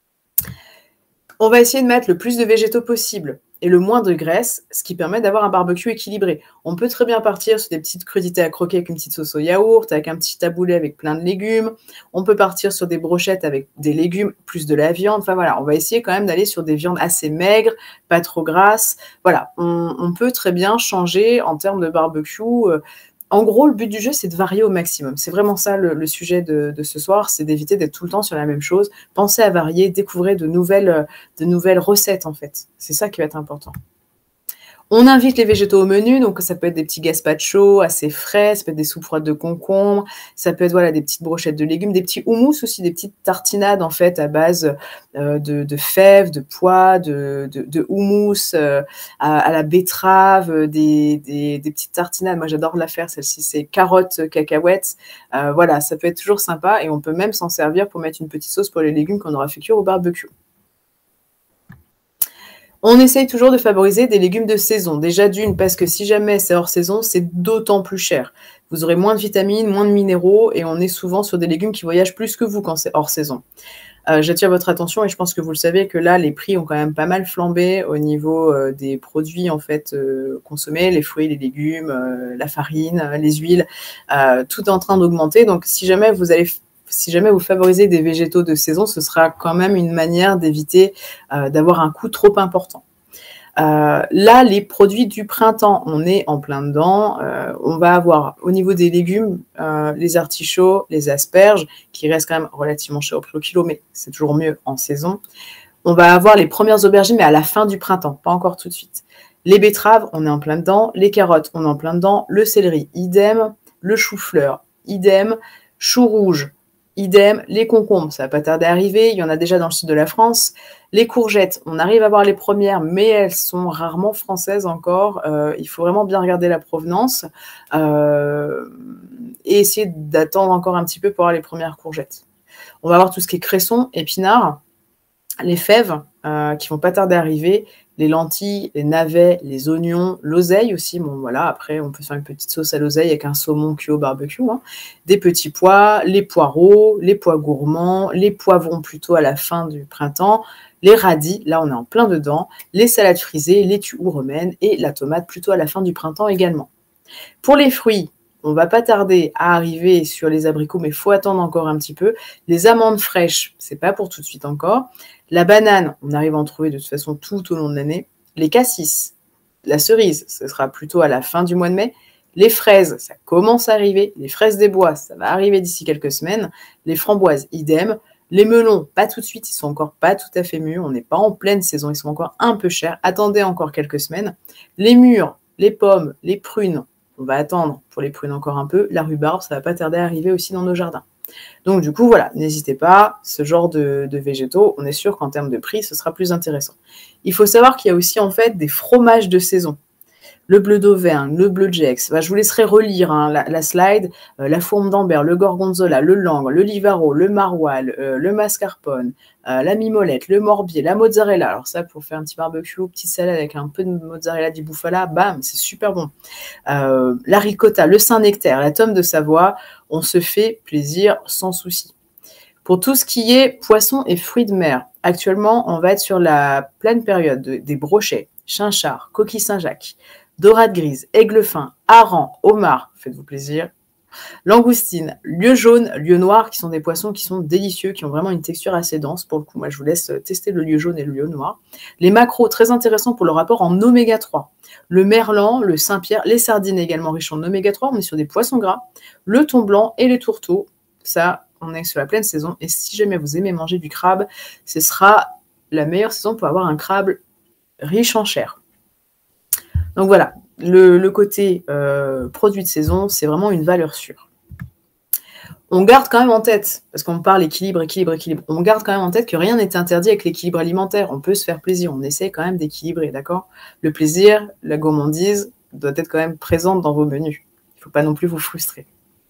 On va essayer de mettre le plus de végétaux possible et le moins de graisse, ce qui permet d'avoir un barbecue équilibré. On peut très bien partir sur des petites crudités à croquer avec une petite sauce au yaourt, avec un petit taboulé avec plein de légumes. On peut partir sur des brochettes avec des légumes, plus de la viande. Enfin voilà, on va essayer quand même d'aller sur des viandes assez maigres, pas trop grasses. Voilà, on, on peut très bien changer en termes de barbecue. En gros, le but du jeu, c'est de varier au maximum. C'est vraiment ça le, le sujet de, de ce soir, c'est d'éviter d'être tout le temps sur la même chose. Pensez à varier, découvrez de nouvelles, de nouvelles recettes, en fait. C'est ça qui va être important. On invite les végétaux au menu, donc ça peut être des petits gazpacho assez frais, ça peut être des soupes froides de concombre, ça peut être voilà, des petites brochettes de légumes, des petits houmous aussi, des petites tartinades en fait à base euh, de, de fèves, de pois, de, de, de houmous euh, à, à la betterave, des, des, des petites tartinades. Moi j'adore la faire, celle-ci c'est carottes, cacahuètes. Euh, voilà, ça peut être toujours sympa et on peut même s'en servir pour mettre une petite sauce pour les légumes qu'on aura fait cuire au barbecue. On essaye toujours de favoriser des légumes de saison. Déjà d'une, parce que si jamais c'est hors saison, c'est d'autant plus cher. Vous aurez moins de vitamines, moins de minéraux, et on est souvent sur des légumes qui voyagent plus que vous quand c'est hors saison. Euh, j'attire votre attention, et je pense que vous le savez, que là, les prix ont quand même pas mal flambé au niveau euh, des produits en fait euh, consommés, les fruits, les légumes, euh, la farine, euh, les huiles, euh, tout est en train d'augmenter. Donc, si jamais vous allez Si jamais vous favorisez des végétaux de saison, ce sera quand même une manière d'éviter euh, d'avoir un coût trop important. Euh, là, les produits du printemps, on est en plein dedans. Euh, on va avoir au niveau des légumes, euh, les artichauts, les asperges, qui restent quand même relativement chers au prix au kilo, mais c'est toujours mieux en saison. On va avoir les premières aubergines, mais à la fin du printemps, pas encore tout de suite. Les betteraves, on est en plein dedans. Les carottes, on est en plein dedans. Le céleri, idem. Le chou-fleur, idem. Chou rouge, idem. Les concombres, ça va pas tarder à arriver. Il y en a déjà dans le sud de la France. Les courgettes, on arrive à voir les premières, mais elles sont rarement françaises encore. Euh, il faut vraiment bien regarder la provenance euh, et essayer d'attendre encore un petit peu pour avoir les premières courgettes. On va avoir tout ce qui est cresson, épinards, les fèves euh, qui vont pas tarder à arriver, les lentilles, les navets, les oignons, l'oseille aussi. Bon voilà, après on peut faire une petite sauce à l'oseille avec un saumon cuit au barbecue. Hein. Des petits pois, les poireaux, les pois gourmands, les poivrons plutôt à la fin du printemps, les radis, là on est en plein dedans, les salades frisées, les tues ou romaines et la tomate plutôt à la fin du printemps également. Pour les fruits, on va pas tarder à arriver sur les abricots, mais il faut attendre encore un petit peu. Les amandes fraîches, c'est pas pour tout de suite encore. La banane, on arrive à en trouver de toute façon tout au long de l'année. Les cassis, la cerise, ce sera plutôt à la fin du mois de mai. Les fraises, ça commence à arriver. Les fraises des bois, ça va arriver d'ici quelques semaines. Les framboises, idem. Les melons, pas tout de suite, ils sont encore pas tout à fait mûrs. On n'est pas en pleine saison, ils sont encore un peu chers. Attendez encore quelques semaines. Les mûres, les pommes, les prunes, on va attendre pour les prunes encore un peu. La rhubarbe, ça va pas tarder à arriver aussi dans nos jardins. Donc du coup, voilà, n'hésitez pas, ce genre de, de végétaux, on est sûr qu'en termes de prix, ce sera plus intéressant. Il faut savoir qu'il y a aussi en fait des fromages de saison. Le bleu d'Auvergne, le bleu de Gex. Bah, je vous laisserai relire hein, la, la slide. Euh, la fourme d'Ambert, le gorgonzola, le langre, le livaro, le maroilles, euh, le mascarpone, euh, la mimolette, le morbier, la mozzarella. Alors ça, pour faire un petit barbecue, petite salade avec un peu de mozzarella di bufala, bam, c'est super bon. Euh, la ricotta, le Saint-Nectaire, la tome de Savoie. On se fait plaisir sans souci. Pour tout ce qui est poissons et fruits de mer, actuellement, on va être sur la pleine période de, des brochets, chinchards, coquilles Saint-Jacques, dorade grise, aigle fin, hareng, homard, faites-vous plaisir, langoustine, lieu jaune, lieu noir, qui sont des poissons qui sont délicieux, qui ont vraiment une texture assez dense. Pour le coup, moi, je vous laisse tester le lieu jaune et le lieu noir. Les maquereaux, très intéressants pour le rapport en oméga trois. Le merlan, le Saint-Pierre, les sardines également riches en oméga trois. On est sur des poissons gras. Le thon blanc et les tourteaux. Ça, on est sur la pleine saison. Et si jamais vous aimez manger du crabe, ce sera la meilleure saison pour avoir un crabe riche en chair. Donc voilà, le, le côté euh, produit de saison, c'est vraiment une valeur sûre. On garde quand même en tête, parce qu'on parle équilibre, équilibre, équilibre, on garde quand même en tête que rien n'est interdit avec l'équilibre alimentaire. On peut se faire plaisir, on essaie quand même d'équilibrer, d'accord? Le plaisir, la gourmandise doit être quand même présente dans vos menus. Il ne faut pas non plus vous frustrer.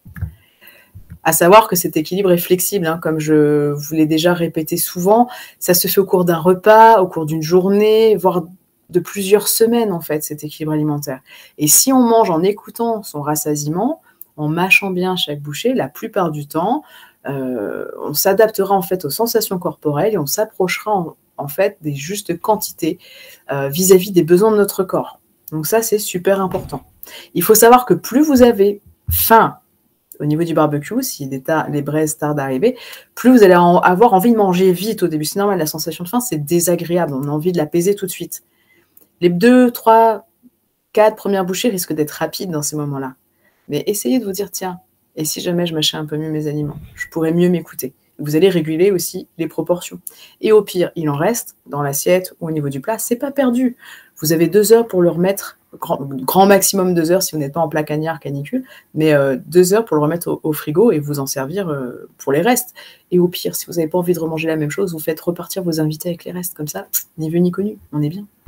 À savoir que cet équilibre est flexible, hein, comme je vous l'ai déjà répété souvent, ça se fait au cours d'un repas, au cours d'une journée, voire de plusieurs semaines, en fait, cet équilibre alimentaire. Et si on mange en écoutant son rassasiement, en mâchant bien chaque bouchée, la plupart du temps, euh, on s'adaptera en fait aux sensations corporelles et on s'approchera en, en fait des justes quantités euh, vis-à-vis des besoins de notre corps. Donc ça, c'est super important. Il faut savoir que plus vous avez faim au niveau du barbecue, si les, les braises tardent à arriver, plus vous allez en avoir envie de manger vite au début. C'est normal, la sensation de faim, c'est désagréable. On a envie de l'apaiser tout de suite. Les deux, trois, quatre premières bouchées risquent d'être rapides dans ces moments-là. Mais essayez de vous dire, tiens, et si jamais je mâchais un peu mieux mes aliments, je pourrais mieux m'écouter. Vous allez réguler aussi les proportions. Et au pire, il en reste dans l'assiette ou au niveau du plat, c'est pas perdu. Vous avez deux heures pour le remettre, grand, grand maximum deux heures si vous n'êtes pas en plat cagnard, canicule, mais euh, deux heures pour le remettre au, au frigo et vous en servir euh, pour les restes. Et au pire, si vous n'avez pas envie de remanger la même chose, vous faites repartir vos invités avec les restes, comme ça, ni vu ni connu, on est bien.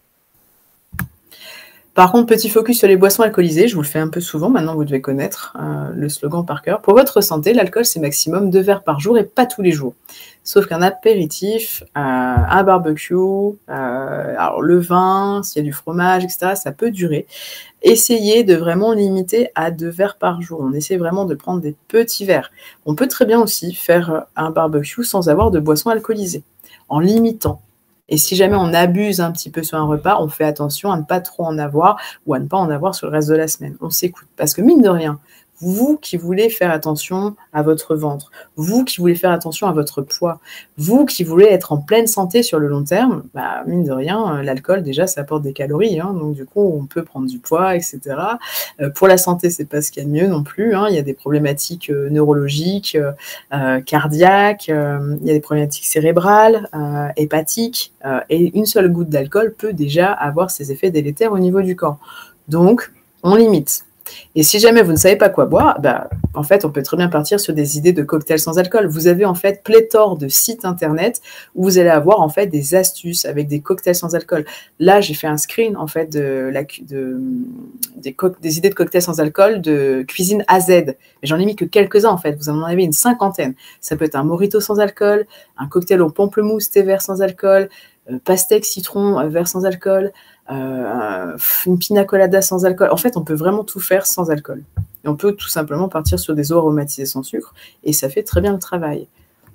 Par contre, petit focus sur les boissons alcoolisées, je vous le fais un peu souvent, maintenant vous devez connaître euh, le slogan par cœur. Pour votre santé, l'alcool c'est maximum deux verres par jour et pas tous les jours. Sauf qu'un apéritif, euh, un barbecue, euh, alors le vin, s'il y a du fromage, et cetera, ça peut durer. Essayez de vraiment limiter à deux verres par jour. On essaie vraiment de prendre des petits verres. On peut très bien aussi faire un barbecue sans avoir de boissons alcoolisées, en limitant. Et si jamais on abuse un petit peu sur un repas, on fait attention à ne pas trop en avoir ou à ne pas en avoir sur le reste de la semaine. On s'écoute. Parce que mine de rien, vous qui voulez faire attention à votre ventre, vous qui voulez faire attention à votre poids, vous qui voulez être en pleine santé sur le long terme, bah, mine de rien, l'alcool, déjà, ça apporte des calories. Hein, donc, du coup, on peut prendre du poids, et cetera. Euh, pour la santé, c'est pas ce qu'il y a de mieux non plus. Hein, il y a des problématiques euh, neurologiques, euh, cardiaques, euh, il y a des problématiques cérébrales, euh, hépatiques. Euh, et une seule goutte d'alcool peut déjà avoir ses effets délétères au niveau du corps. Donc, on limite. Et si jamais vous ne savez pas quoi boire, bah, en fait, on peut très bien partir sur des idées de cocktails sans alcool. Vous avez en fait pléthore de sites internet où vous allez avoir en fait des astuces avec des cocktails sans alcool. Là, j'ai fait un screen en fait de la, de, des, des idées de cocktails sans alcool de cuisine A Z. Mais j'en ai mis que quelques-uns en fait. Vous en avez une cinquantaine. Ça peut être un mojito sans alcool, un cocktail au pamplemousse thé vert sans alcool, euh, pastèque citron euh, vert sans alcool. Euh, une pina colada sans alcool. En fait, on peut vraiment tout faire sans alcool. Et on peut tout simplement partir sur des eaux aromatisées sans sucre et ça fait très bien le travail.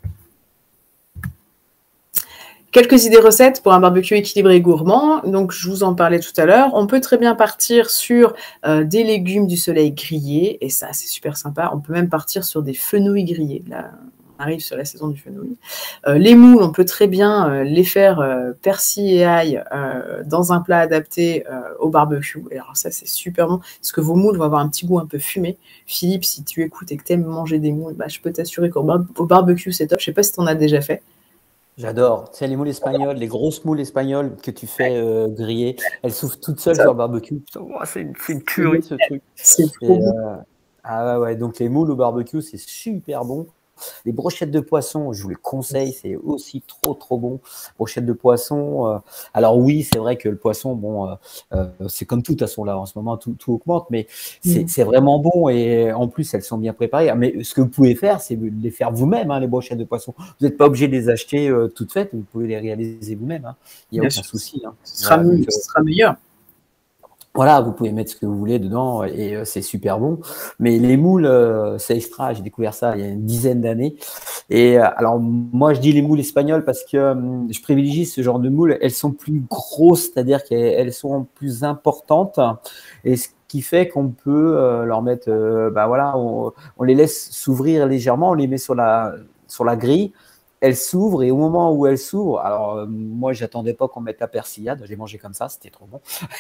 Quelques idées recettes pour un barbecue équilibré et gourmand. Donc, je vous en parlais tout à l'heure. On peut très bien partir sur euh, des légumes du soleil grillés et ça, c'est super sympa. On peut même partir sur des fenouils grillés. Là, on arrive sur la saison du fenouil. Euh, les moules, on peut très bien euh, les faire euh, persil et ail euh, dans un plat adapté euh, au barbecue. Et alors ça, c'est super bon parce que vos moules vont avoir un petit goût un peu fumé. Philippe, si tu écoutes et que tu aimes manger des moules, bah, je peux t'assurer qu'au bar au barbecue, c'est top. Je ne sais pas si tu en as déjà fait. J'adore. Tu sais, les moules espagnoles, les grosses moules espagnoles que tu fais euh, griller, elles souffrent toutes seules sur le barbecue. Putain, oh, c'est une, une tuerie ce truc. C'est trop Et, bon. euh, ah ouais, donc les moules au barbecue, c'est super bon. Les brochettes de poisson, je vous les conseille, c'est aussi trop trop bon. Brochettes de poisson. Euh, alors oui, c'est vrai que le poisson, bon, euh, euh, c'est comme tout, de toute façon là en ce moment, tout, tout augmente, mais c'est Mm. vraiment bon et en plus elles sont bien préparées. Mais ce que vous pouvez faire, c'est de les faire vous-même, hein, les brochettes de poisson. Vous n'êtes pas obligé de les acheter euh, toutes faites, vous pouvez les réaliser vous-même. Hein. Il n'y a Bien aucun sûr, souci. Hein. ce sera, Voilà, mieux, donc, euh, ce sera meilleur. voilà, vous pouvez mettre ce que vous voulez dedans et euh, c'est super bon. Mais les moules, euh, c'est extra. J'ai découvert ça il y a une dizaine d'années. Et euh, alors, moi, je dis les moules espagnoles parce que euh, je privilégie ce genre de moules. Elles sont plus grosses, c'est-à-dire qu'elles sont plus importantes. Et ce qui fait qu'on peut euh, leur mettre, euh, ben voilà, on, on les laisse s'ouvrir légèrement, on les met sur la, sur la grille. Elles s'ouvrent et au moment où elles s'ouvrent, alors euh, moi, j'attendais pas qu'on mette la persillade. Je l'ai mangé comme ça, c'était trop bon.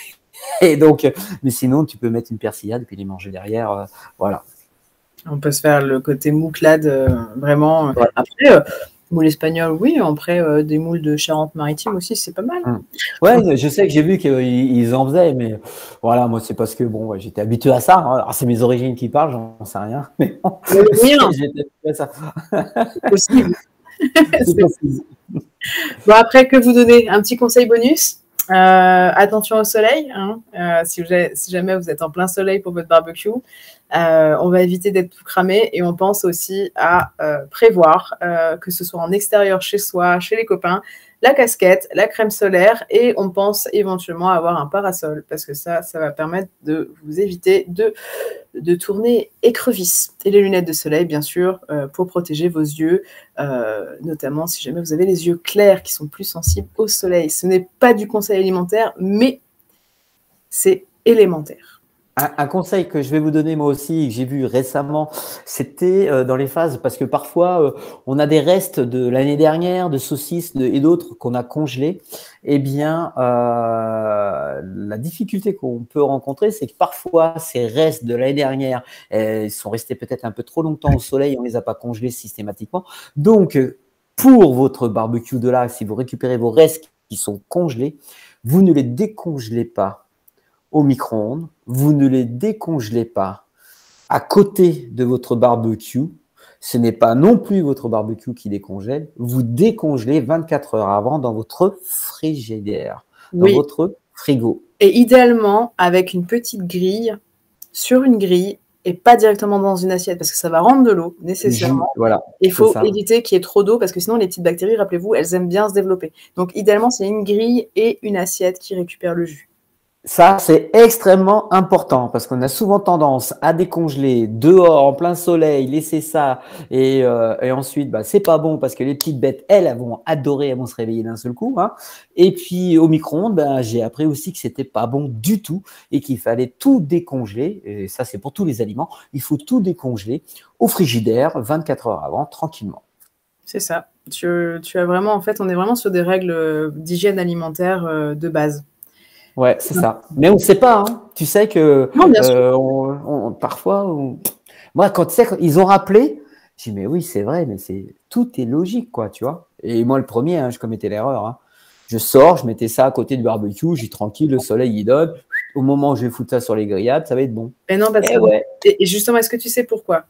Et donc, mais sinon, tu peux mettre une persillade et puis les manger derrière. Euh, voilà. On peut se faire le côté mouclade, euh, vraiment. Ouais. Après, euh, moule espagnol, oui. Après, euh, des moules de Charente-Maritime aussi, c'est pas mal. Hum. Ouais, je sais que j'ai vu qu'ils en faisaient, mais voilà, moi, c'est parce que bon, ouais, j'étais habitué à ça. Hein. Alors, c'est mes origines qui parlent, j'en sais rien. Mais bon, Oui, j'étais habitué à ça. c'est possible. C'est possible. Bon, après, que vous donner un petit conseil bonus. Euh, attention au soleil, hein. euh, si, vous, si jamais vous êtes en plein soleil pour votre barbecue, euh, on va éviter d'être tout cramé et on pense aussi à euh, prévoir, euh, que ce soit en extérieur chez soi, chez les copains, la casquette, la crème solaire et on pense éventuellement avoir un parasol parce que ça, ça va permettre de vous éviter de, de tourner écrevisse. Et les lunettes de soleil, bien sûr, euh, pour protéger vos yeux, euh, notamment si jamais vous avez les yeux clairs qui sont plus sensibles au soleil. Ce n'est pas du conseil alimentaire, mais c'est élémentaire. Un, un conseil que je vais vous donner moi aussi, que j'ai vu récemment, c'était euh, dans les phases, parce que parfois euh, on a des restes de l'année dernière, de saucisses de, et d'autres qu'on a congelés. Eh bien, euh, la difficulté qu'on peut rencontrer, c'est que parfois ces restes de l'année dernière, eh, ils sont restés peut-être un peu trop longtemps au soleil, on les a pas congelés systématiquement. Donc, pour votre barbecue de là, si vous récupérez vos restes qui sont congelés, vous ne les décongelez pas au micro-ondes, vous ne les décongelez pas à côté de votre barbecue. Ce n'est pas non plus votre barbecue qui décongèle. Vous décongelez vingt-quatre heures avant dans votre frigidaire, dans Oui. votre frigo. Et idéalement, avec une petite grille, sur une grille, et pas directement dans une assiette, parce que ça va rendre de l'eau, nécessairement. Jus, voilà, il faut éviter qu'il y ait trop d'eau, parce que sinon, les petites bactéries, rappelez-vous, elles aiment bien se développer. Donc, idéalement, c'est une grille et une assiette qui récupèrent le jus. Ça, c'est extrêmement important parce qu'on a souvent tendance à décongeler dehors en plein soleil, laisser ça et, euh, et ensuite, bah, c'est pas bon parce que les petites bêtes, elles, elles vont adorer, elles vont se réveiller d'un seul coup. Hein. Et puis au micro-ondes, bah, j'ai appris aussi que c'était pas bon du tout et qu'il fallait tout décongeler. Et ça, c'est pour tous les aliments. Il faut tout décongeler au frigidaire vingt-quatre heures avant, tranquillement. C'est ça. Tu, tu as vraiment, en fait, on est vraiment sur des règles d'hygiène alimentaire euh, de base. Ouais, c'est ça. Mais on ne sait pas. Hein. Tu sais que non, bien euh, sûr. on, on, parfois, on... moi, quand tu sais, quand ils ont rappelé, j'ai dit mais oui, c'est vrai, mais c'est tout est logique, quoi, tu vois. Et moi, le premier, hein, je commettais l'erreur. Hein. Je sors, je mettais ça à côté du barbecue, j'ai tranquille, le soleil il donne, au moment où je vais foutre ça sur les grillades, ça va être bon. Mais non, parce Eh que, ouais. et justement, est-ce que tu sais pourquoi?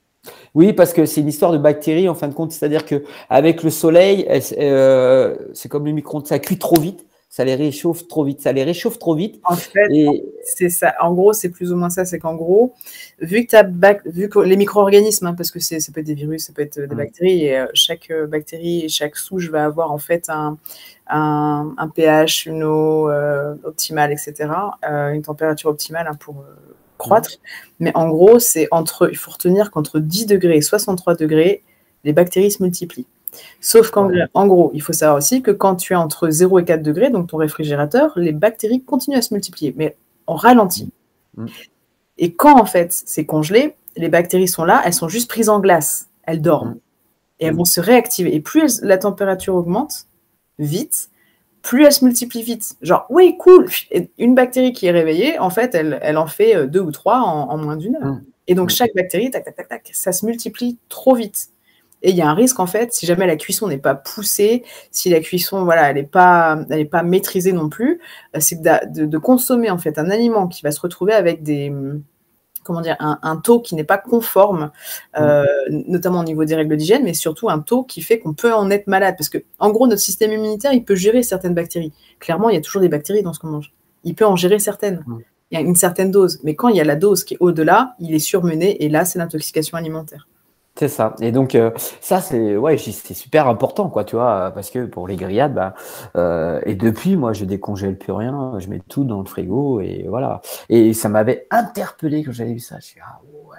Oui, parce que c'est une histoire de bactéries en fin de compte, c'est-à-dire que avec le soleil, elle- euh, c'est comme le micro-ondes, ça cuit trop vite, ça les réchauffe trop vite, ça les réchauffe trop vite. En fait, Et c'est ça. En gros, c'est plus ou moins ça. C'est qu'en gros, vu que, t'as bac- vu que les micro-organismes, hein, parce que c'est, ça peut être des virus, ça peut être des Hum, bactéries, et euh, chaque euh, bactérie et chaque souche va avoir en fait un, un, un pH, une eau euh, optimale, et cetera, euh, une température optimale hein, pour euh, hum, croître. Mais en gros, c'est entre, il faut retenir qu'entre dix degrés et soixante-trois degrés, les bactéries se multiplient. Sauf qu'en voilà. en gros, il faut savoir aussi que quand tu es entre zéro et quatre degrés, donc ton réfrigérateur, les bactéries continuent à se multiplier, mais on ralentit. Hum, hum, Et quand en fait c'est congelé, les bactéries sont là, elles sont juste prises en glace, elles dorment hum, et elles hum, vont se réactiver. Et plus elles- la température augmente vite, plus elles se multiplient vite. Genre, oui, cool. Et une bactérie qui est réveillée, en fait, elle, elle en fait euh, deux ou trois en, en moins d'une heure. hum, Et donc hum. chaque bactérie, tac, tac, tac, tac, ça se multiplie trop vite. Et il y a un risque, en fait, si jamais la cuisson n'est pas poussée, si la cuisson, voilà, elle n'est pas, elle est pas maîtrisée non plus, euh, c'est de, de, de consommer, en fait, un aliment qui va se retrouver avec des, comment dire, un, un taux qui n'est pas conforme, Hum. euh, notamment au niveau des règles d'hygiène, mais surtout un taux qui fait qu'on peut en être malade. Parce que, en gros, notre système immunitaire, il peut gérer certaines bactéries. Clairement, il y a toujours des bactéries dans ce qu'on mange. Il peut en gérer certaines. Hum. Il y a une certaine dose. Mais quand il y a la dose qui est au-delà, il est surmené, et là, c'est l'intoxication alimentaire. C'est ça. Et donc, euh, ça, c'est ouais, j'y- c'est super important, quoi, tu vois, euh, parce que pour les grillades, bah, euh, et depuis, moi, je décongèle plus rien, je mets tout dans le frigo, et voilà. Et ça m'avait interpellé quand j'avais vu ça. Je suis, ah ouais,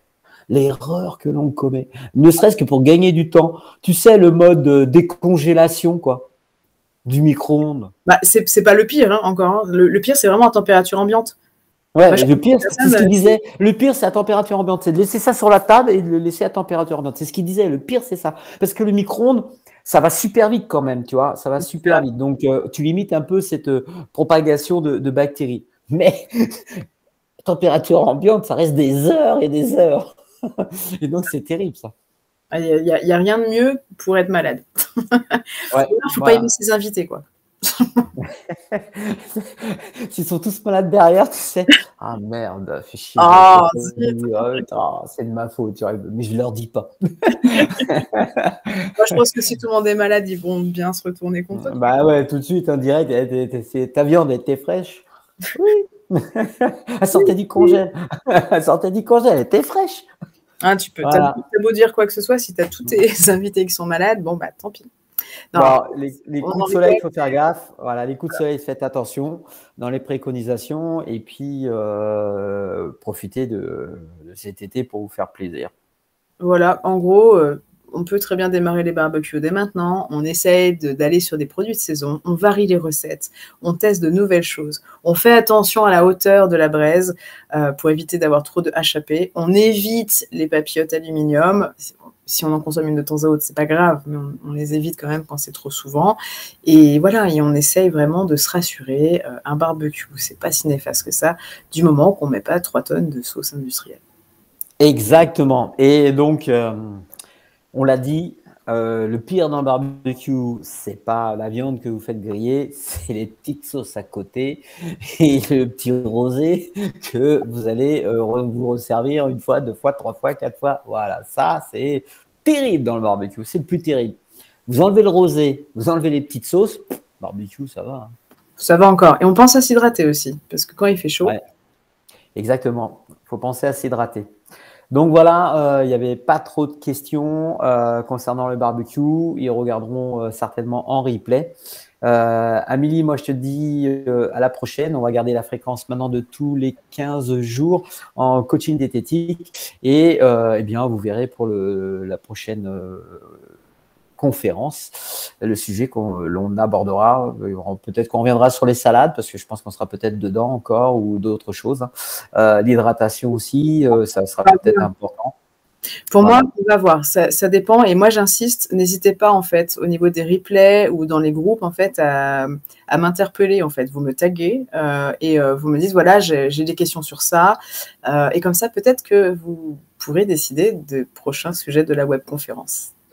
l'erreur que l'on commet. Ne serait-ce que pour gagner du temps. Tu sais, le mode euh, décongélation, quoi, du micro-ondes. Bah, c'est c'est pas le pire, hein, encore. Hein. Le, le pire, c'est vraiment à température ambiante. Moi, Ouais, je le connais des pire, c'est personnes, ce euh, qu'il c'est- disait. Le pire, c'est à température ambiante. C'est de laisser ça sur la table et de le laisser à température ambiante. C'est ce qu'il disait. Le pire, c'est ça. Parce que le micro-ondes, ça va super vite quand même, tu vois. Ça va super vite. Donc, euh, tu limites un peu cette euh, propagation de, de bactéries. Mais température ambiante, ça reste des heures et des heures. Et donc, c'est terrible, ça. il n'y a, y a rien de mieux pour être malade. Ouais, Il ne faut pas aimer voilà. ses invités, quoi. S'ils sont tous malades derrière, tu sais. Ah merde, fais chier, j'aurais Ah, peut-être pas zut. dû. Ah, putain, c'est de ma faute, tu vois, mais je leur dis pas. Moi, je pense que si tout le monde est malade, ils vont bien se retourner contre toi. Bah ouais, tout de suite, en direct, eh, t'es- t'es- c'est- ta viande elle était fraîche. Oui. Elle sortait du congèle. Elle sortait du congèle, elle était fraîche. Hein, tu peux, t'as Voilà. t'as beau dire quoi que ce soit, si tu as tous tes invités qui sont malades, bon, bah tant pis. Non, Bon, après, les, les on coups en de soleil, rigole. il faut faire gaffe. Voilà, les coups de soleil, faites attention dans les préconisations et puis euh, profitez de, de cet été pour vous faire plaisir. Voilà, en gros, euh, on peut très bien démarrer les barbecues dès maintenant. On essaye de- d'aller sur des produits de saison. On varie les recettes. On teste de nouvelles choses. On fait attention à la hauteur de la braise euh, pour éviter d'avoir trop de H A P. On évite les papillotes aluminium. Si on en consomme une de temps à autre, c'est pas grave, mais on, on les évite quand même quand c'est trop souvent. Et voilà, et on essaye vraiment de se rassurer. Euh, un barbecue, c'est pas si néfaste que ça, du moment qu'on met pas trois tonnes de sauce industrielle. Exactement. Et donc, euh, on l'a dit, euh, le pire dans le barbecue, c'est pas la viande que vous faites griller, c'est les petites sauces à côté et le petit rosé que vous allez euh, vous resservir une fois, deux fois, trois fois, quatre fois. Voilà, ça, c'est terrible dans le barbecue. C'est le plus terrible. Vous enlevez le rosé, vous enlevez les petites sauces, barbecue, ça va. Hein. Ça va encore. Et on pense à s'hydrater aussi, parce que quand il fait chaud, Ouais, exactement. Il faut penser à s'hydrater. Donc voilà, euh, il n'y avait pas trop de questions euh, concernant le barbecue. Ils regarderont euh, certainement en replay. Euh, Amélie, moi je te dis euh, à la prochaine. On va garder la fréquence maintenant de tous les quinze jours en coaching diététique. Et euh, eh bien, vous verrez pour le, la prochaine euh, conférence le sujet qu'on l'on abordera. Peut-être qu'on reviendra sur les salades parce que je pense qu'on sera peut-être dedans encore ou d'autres choses. Euh, l'hydratation aussi, euh, ça sera peut-être important. pour Voilà. moi, on va voir, ça, ça dépend. Et moi, j'insiste, n'hésitez pas, en fait, au niveau des replays ou dans les groupes, en fait, à, à m'interpeller, en fait. Vous me taguez euh, et euh, vous me dites, voilà, j'ai j'ai des questions sur ça. Euh, et comme ça, peut-être que vous pourrez décider des prochains sujets de la webconférence.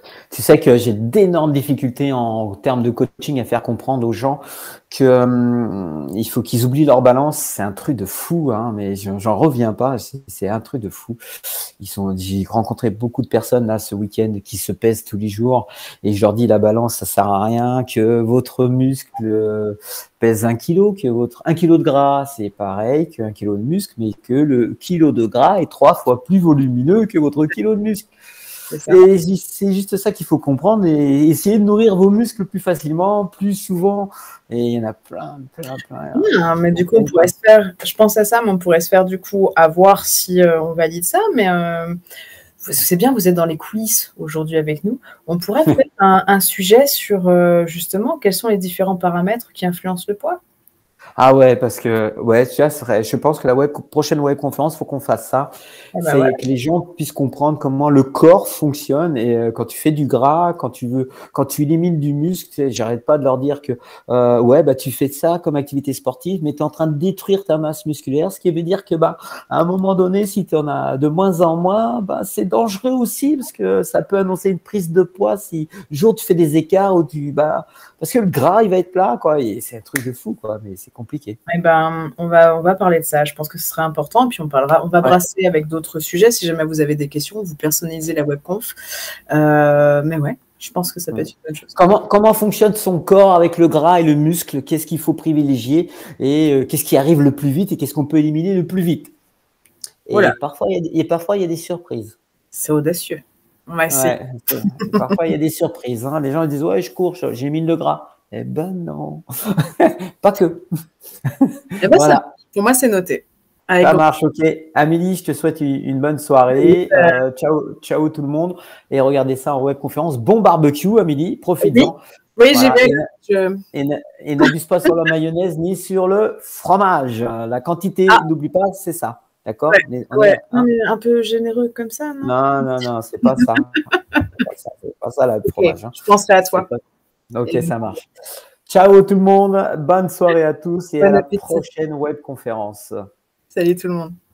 Tu sais que j'ai d'énormes difficultés en termes de coaching à faire comprendre aux gens que hum, il faut qu'ils oublient leur balance. C'est un truc de fou, hein, mais j'en j'en reviens pas. C'est c'est un truc de fou. Ils sont, j'ai rencontré beaucoup de personnes là ce week-end qui se pèsent tous les jours et je leur dis la balance ça sert à rien, que votre muscle euh, pèse un kilo, que votre un kilo de gras c'est pareil qu'un kilo de muscle, mais que le kilo de gras est trois fois plus volumineux que votre kilo de muscle. Et c'est juste ça qu'il faut comprendre et essayer de nourrir vos muscles plus facilement, plus souvent. Et il y en a plein, plein, plein. Ah, mais du coup, on pourrait se faire, je pense à ça, mais on pourrait se faire du coup à voir si euh, on valide ça. Mais euh, c'est bien, vous êtes dans les coulisses aujourd'hui avec nous. On pourrait faire un, un sujet sur euh, justement quels sont les différents paramètres qui influencent le poids. Ah ouais, parce que ouais, tu vois, serait, je pense que la web, prochaine web conférence, faut qu'on fasse ça. Ah bah C'est voilà. que les gens puissent comprendre comment le corps fonctionne et euh, quand tu fais du gras, quand tu veux, quand tu élimines du muscle, tu sais, j'arrête pas de leur dire que euh, ouais, bah tu fais ça comme activité sportive, mais tu es en train de détruire ta masse musculaire, ce qui veut dire que bah à un moment donné, si tu en as de moins en moins, bah c'est dangereux aussi parce que ça peut annoncer une prise de poids si jour tu fais des écarts ou tu bah parce que le gras il va être plat quoi, et c'est un truc de fou quoi, mais c'est compliqué. Eh ben, on va, on va parler de ça. Je pense que ce serait important. Puis on parlera, on va Ouais. brasser avec d'autres sujets. Si jamais vous avez des questions, vous personnalisez la webconf. Euh, mais ouais, je pense que ça peut être une bonne chose. Comment, comment fonctionne son corps avec le gras et le muscle? Qu'est-ce qu'il faut privilégier et euh, qu'est-ce qui arrive le plus vite et qu'est-ce qu'on peut éliminer le plus vite? Et Voilà. parfois, il y a, des- et parfois, il y a des surprises. C'est audacieux. On va essayer. Ouais, c'est- parfois, il y a des surprises. Hein. Les gens ils disent ouais, je cours, je- j'élimine le gras. Eh ben non, pas que. Eh ben, ça, Voilà. pour moi, c'est noté. Avec Ça grand- marche, ok. Amélie, je te souhaite une une bonne soirée. Euh, ciao, ciao tout le monde. Et regardez ça en webconférence. Bon barbecue, Amélie, Oui, profite-en. oui, Voilà. j'ai Et, bien. Je- et n- et n'abuse pas sur la mayonnaise ni sur le fromage. La quantité, Ah, n'oublie pas, c'est ça. D'accord? ouais, Mais on ouais. est, Non, hein? mais un peu généreux comme ça, non? Non, non, non, c'est pas ça. C'est pas ça, c'est pas ça, le Ok, fromage. Hein. je penserai à C'est toi. pas... Ok, Et ça marche. Ciao tout le monde. Bonne soirée à tous et à bon la appétit. prochaine webconférence. Salut tout le monde.